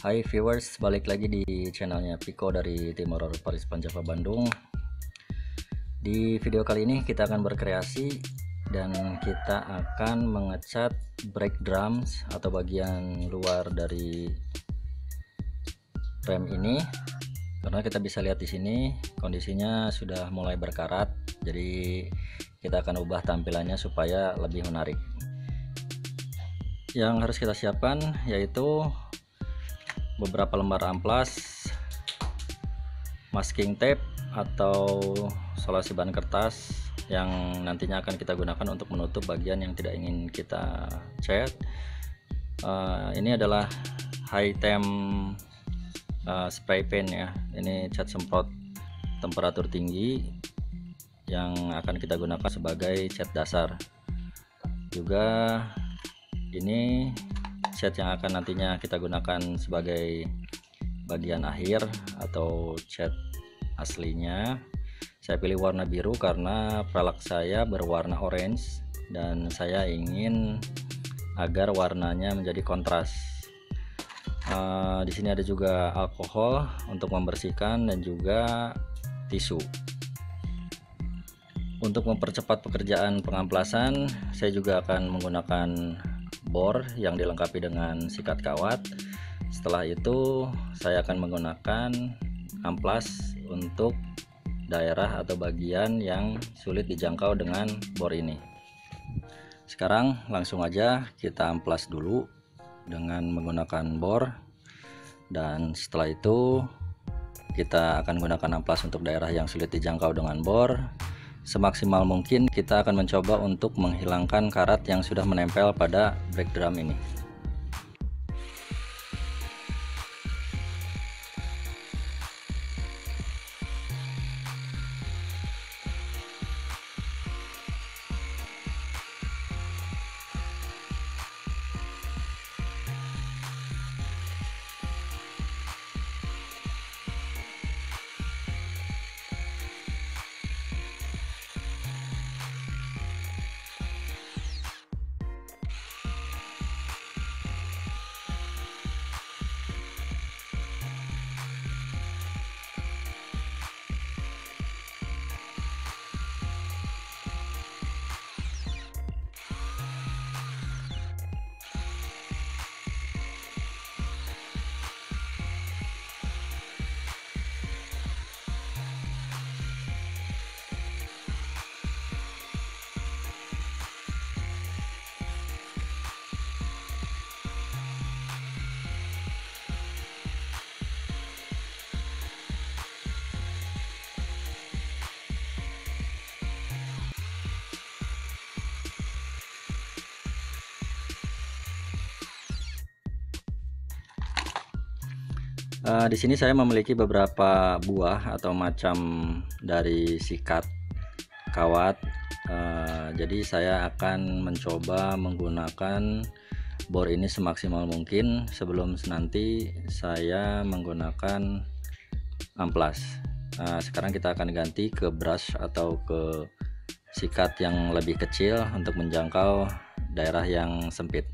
Hai viewers, balik lagi di channelnya Piko dari Timor-er Paris Panjava Bandung. Di video kali ini kita akan berkreasi dan kita akan mengecat brake drums atau bagian luar dari rem ini. Karena kita bisa lihat di sini kondisinya sudah mulai berkarat, jadi kita akan ubah tampilannya supaya lebih menarik. Yang harus kita siapkan yaitu beberapa lembar amplas, masking tape atau solasi ban kertas yang nantinya akan kita gunakan untuk menutup bagian yang tidak ingin kita cat. Ini adalah high temp spray paint ya, ini cat semprot temperatur tinggi yang akan kita gunakan sebagai cat dasar. Juga ini cat yang akan nantinya kita gunakan sebagai bagian akhir atau cat aslinya. Saya pilih warna biru karena velg saya berwarna orange dan saya ingin agar warnanya menjadi kontras. Di sini ada juga alkohol untuk membersihkan dan juga tisu. Untuk mempercepat pekerjaan pengamplasan, saya juga akan menggunakan bor yang dilengkapi dengan sikat kawat. Setelah itu saya akan menggunakan amplas untuk daerah atau bagian yang sulit dijangkau dengan bor ini. Sekarang langsung aja kita amplas dulu dengan menggunakan bor, dan setelah itu kita akan menggunakan amplas untuk daerah yang sulit dijangkau dengan bor. Semaksimal mungkin kita akan mencoba untuk menghilangkan karat yang sudah menempel pada brake drum ini. Di sini saya memiliki beberapa buah atau macam dari sikat kawat. Jadi saya akan mencoba menggunakan bor ini semaksimal mungkin sebelum nanti saya menggunakan amplas. Sekarang kita akan ganti ke brush atau ke sikat yang lebih kecil untuk menjangkau daerah yang sempit.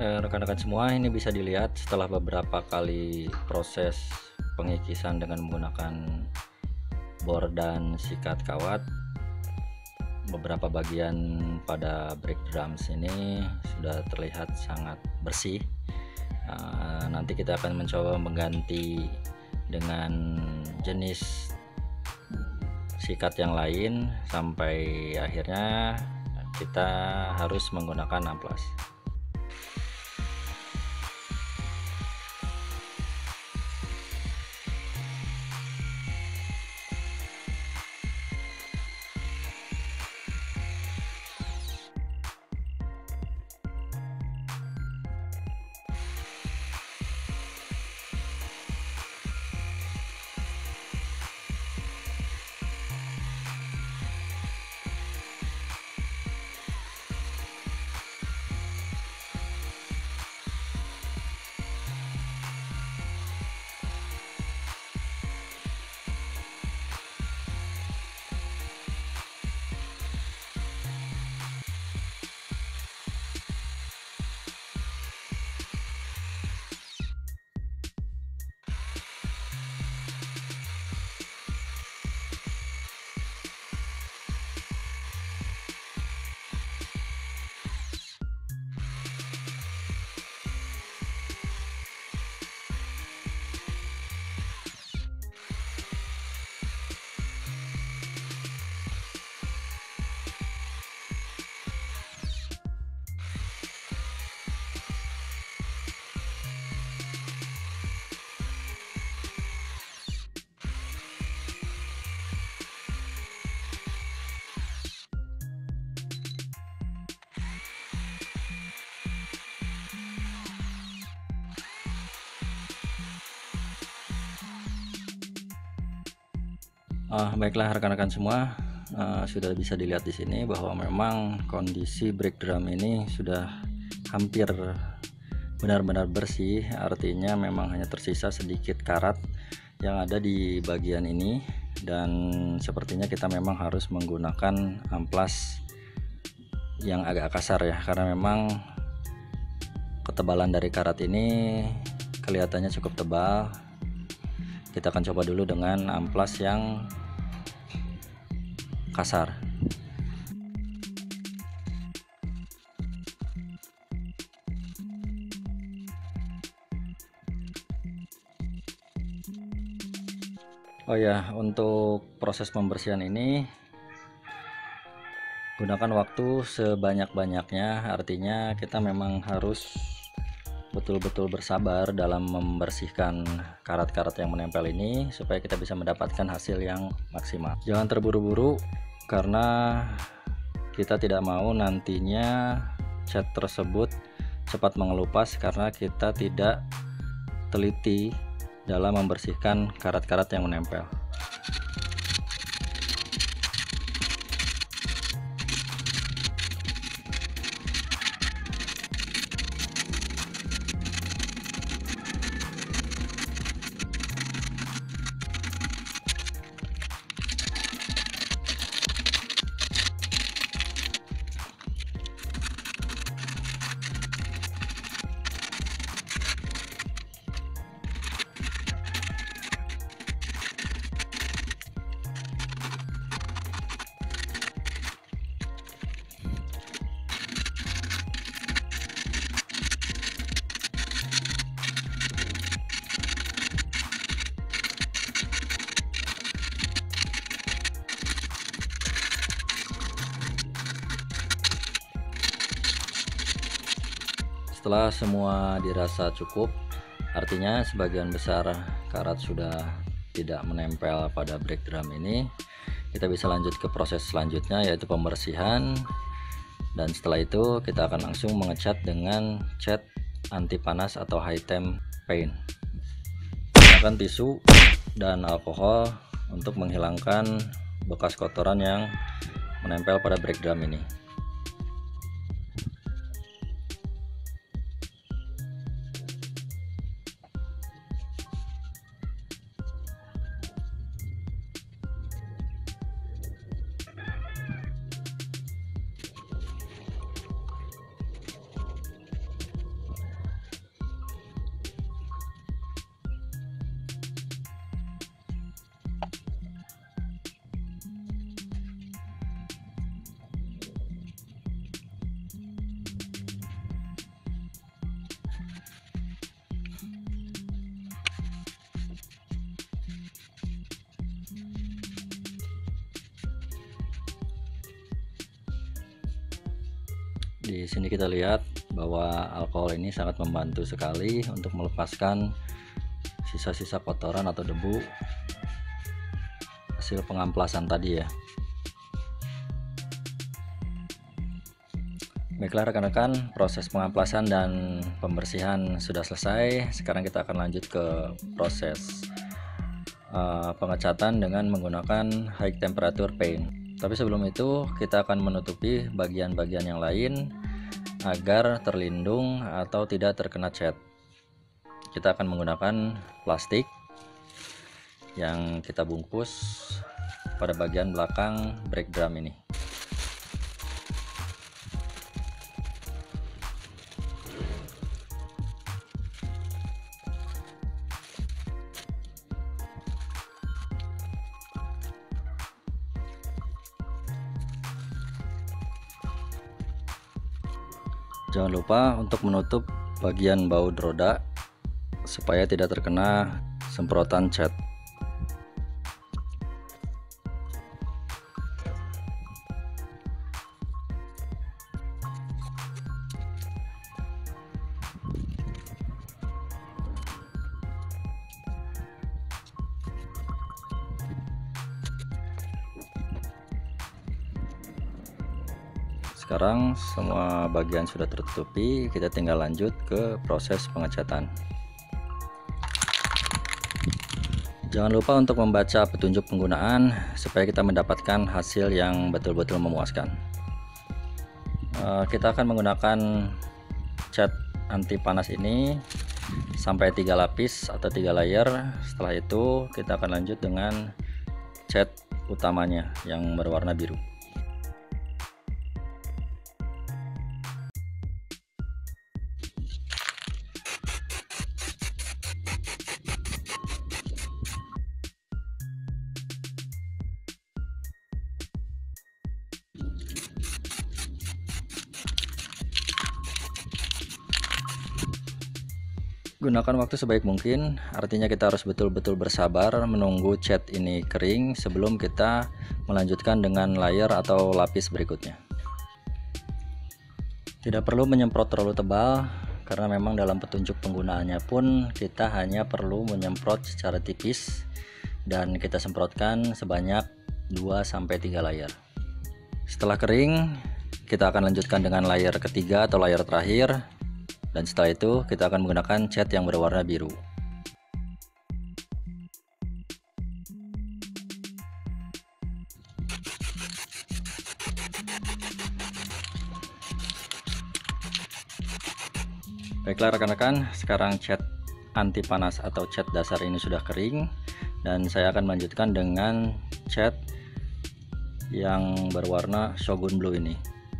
rekan-rekan semua, ini bisa dilihat setelah beberapa kali proses pengikisan dengan menggunakan bor dan sikat kawat, beberapa bagian pada brake drums ini sudah terlihat sangat bersih. Nanti kita akan mencoba mengganti dengan jenis sikat yang lain sampai akhirnya kita harus menggunakan amplas. Baiklah rekan-rekan semua, sudah bisa dilihat di sini bahwa memang kondisi brake drum ini sudah hampir benar-benar bersih, artinya memang hanya tersisa sedikit karat yang ada di bagian ini, dan sepertinya kita memang harus menggunakan amplas yang agak kasar ya, karena memang ketebalan dari karat ini kelihatannya cukup tebal. Kita akan coba dulu dengan amplas yang kasar. Oh ya, untuk proses pembersihan ini gunakan waktu sebanyak-banyaknya, artinya kita memang harus betul-betul bersabar dalam membersihkan karat-karat yang menempel ini supaya kita bisa mendapatkan hasil yang maksimal. Jangan terburu-buru karena kita tidak mau nantinya cat tersebut cepat mengelupas karena kita tidak teliti dalam membersihkan karat-karat yang menempel. Setelah semua dirasa cukup, artinya sebagian besar karat sudah tidak menempel pada brake drum ini, kita bisa lanjut ke proses selanjutnya yaitu pembersihan. Dan setelah itu kita akan langsung mengecat dengan cat anti panas atau high temp paint. Gunakan tisu dan alkohol untuk menghilangkan bekas kotoran yang menempel pada brake drum ini. Di sini kita lihat bahwa alkohol ini sangat membantu sekali untuk melepaskan sisa-sisa kotoran atau debu hasil pengamplasan tadi ya. Baiklah rekan-rekan, proses pengamplasan dan pembersihan sudah selesai. Sekarang kita akan lanjut ke proses pengecatan dengan menggunakan high temperature paint. Tapi sebelum itu kita akan menutupi bagian-bagian yang lain agar terlindung atau tidak terkena cat. Kita akan menggunakan plastik yang kita bungkus pada bagian belakang brake drum ini. Jangan lupa untuk menutup bagian baut roda supaya tidak terkena semprotan cat. Sekarang semua bagian sudah tertutupi, kita tinggal lanjut ke proses pengecatan. Jangan lupa untuk membaca petunjuk penggunaan supaya kita mendapatkan hasil yang betul-betul memuaskan. Kita akan menggunakan cat anti panas ini sampai 3 lapis atau 3 layer. Setelah itu kita akan lanjut dengan cat utamanya yang berwarna biru. Gunakan waktu sebaik mungkin, artinya kita harus betul-betul bersabar menunggu cat ini kering sebelum kita melanjutkan dengan layer atau lapis berikutnya. Tidak perlu menyemprot terlalu tebal karena memang dalam petunjuk penggunaannya pun kita hanya perlu menyemprot secara tipis dan kita semprotkan sebanyak 2-3 layer. Setelah kering, kita akan lanjutkan dengan layer ketiga atau layer terakhir. Dan setelah itu kita akan menggunakan cat yang berwarna biru. Baiklah rekan-rekan, sekarang cat anti panas atau cat dasar ini sudah kering dan saya akan melanjutkan dengan cat yang berwarna shogun blue ini.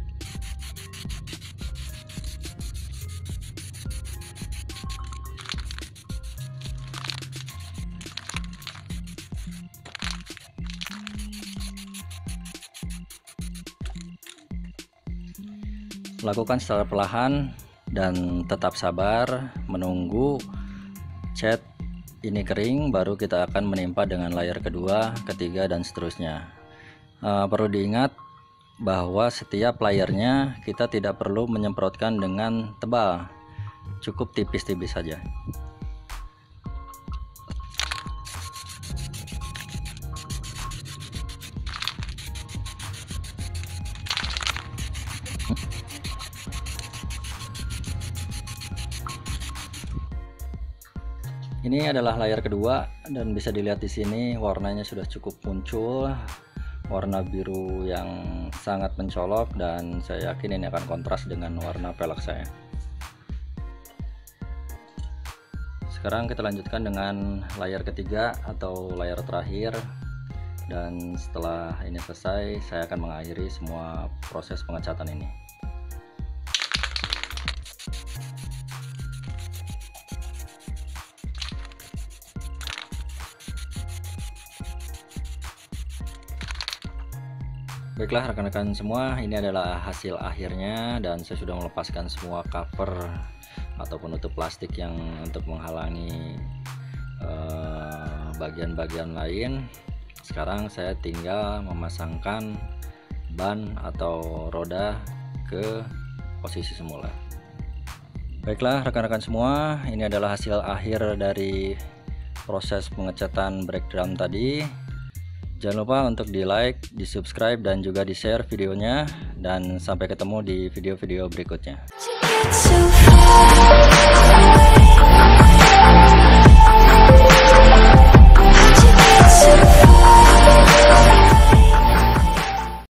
Lakukan secara perlahan dan tetap sabar menunggu cat ini kering, baru kita akan menimpa dengan layer kedua, ketiga dan seterusnya. Perlu diingat bahwa setiap layernya kita tidak perlu menyemprotkan dengan tebal, cukup tipis-tipis saja. Ini adalah layar kedua dan bisa dilihat di sini warnanya sudah cukup muncul, warna biru yang sangat mencolok dan saya yakin ini akan kontras dengan warna pelek saya. Sekarang kita lanjutkan dengan layar ketiga atau layar terakhir, dan setelah ini selesai saya akan mengakhiri semua proses pengecatan ini. Baiklah rekan-rekan semua, ini adalah hasil akhirnya dan saya sudah melepaskan semua cover atau penutup plastik yang untuk menghalangi bagian-bagian lain. Sekarang saya tinggal memasangkan ban atau roda ke posisi semula. Baiklah rekan-rekan semua, ini adalah hasil akhir dari proses pengecatan brake drum tadi. Jangan lupa untuk di like, di subscribe, dan juga di share videonya. Dan sampai ketemu di video-video berikutnya.